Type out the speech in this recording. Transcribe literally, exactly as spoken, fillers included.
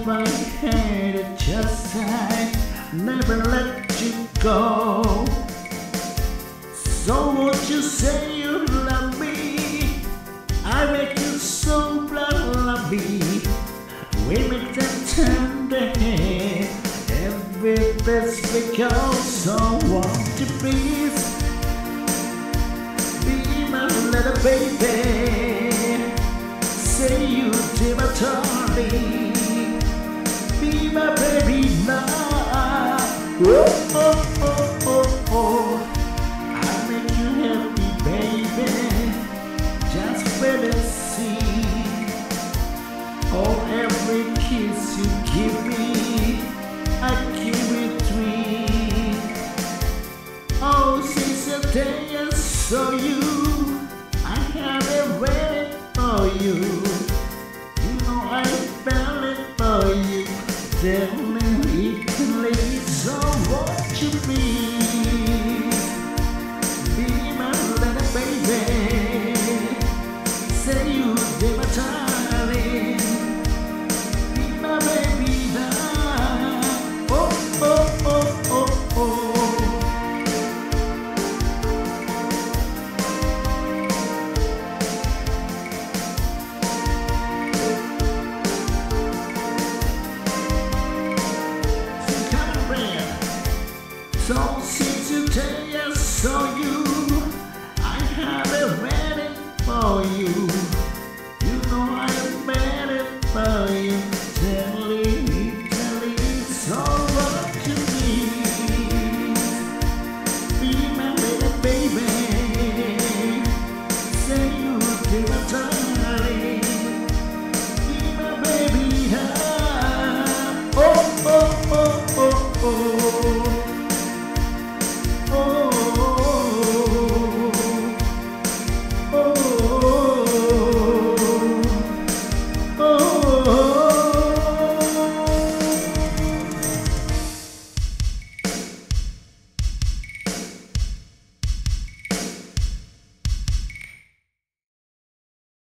if I had a chance, I'd never let you go. So won't you say you love me? I make you so lovely. We make that tender hand, and with this because I want to please be my little baby. Say you to my darling, be my baby now. Oh, oh, oh, oh, oh. I make you happy, baby, just when I see. Oh, every kiss you give me, I give it three. Oh, since the day I saw you, I have been waiting for you. You know I fell it for you. Then